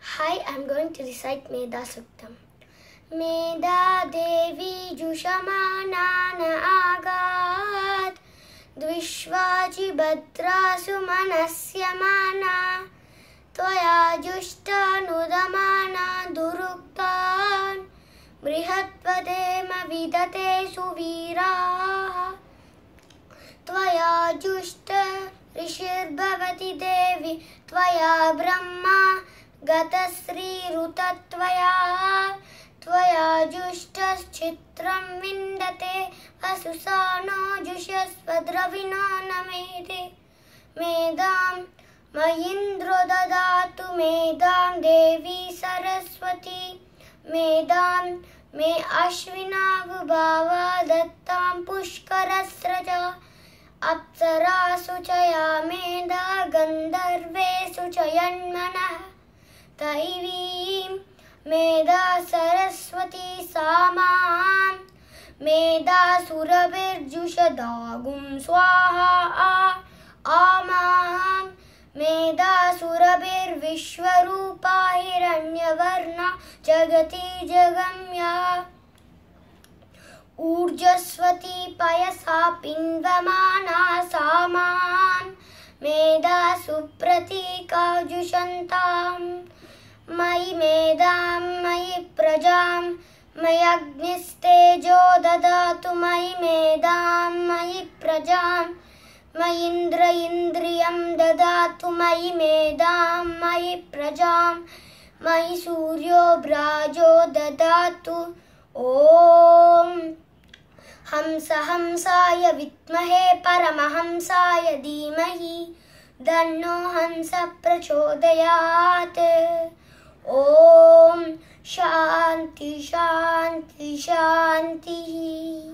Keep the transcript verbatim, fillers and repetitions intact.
Hi, I'm going to recite Meda Suktam. Meda Devi Jushamanana Agat Dvishvaji Bhadrasu Manasyamana Tvaya Jushta Nudamana Duruktan Brihatvadema Vidate Suviraha Tvaya Jushta Rishir Bhavati Devi Tvaya Brahma Gatasri Rutatvaya Tvaya Jushtas Chitram Vindate Vasusano Jushasvadravino Namete Medam Mayindro Dadatu Medam Devi Saraswati Medam Me Ashvina Vibhava Dattam Pushkarasraja Apsara Suchaya Meda Gandharve Suchayanmanah Taivim Meda Saraswati Samam Meda Surabir Jushadagum Swaha Amam Meda Surabir Vishwarupa Hiranyavarna Jagati Jagamya Urjaswati Payasa Pindvamana Saman Meda Supratika Jushantam Mayi Medam Mayi Prajam Mayagnistejo Dadatu Mayi Medam Mayi Prajam Mayindra Indriyam Dadatu Mayi Medam Mayi Prajam Mayi Suryo Brajo Dadatu Om Hamsa Hamsaya Vitmahe Paramahamsaya Dhimahi Danno Hamsa Prachodayat Om Shanti Shanti Shanti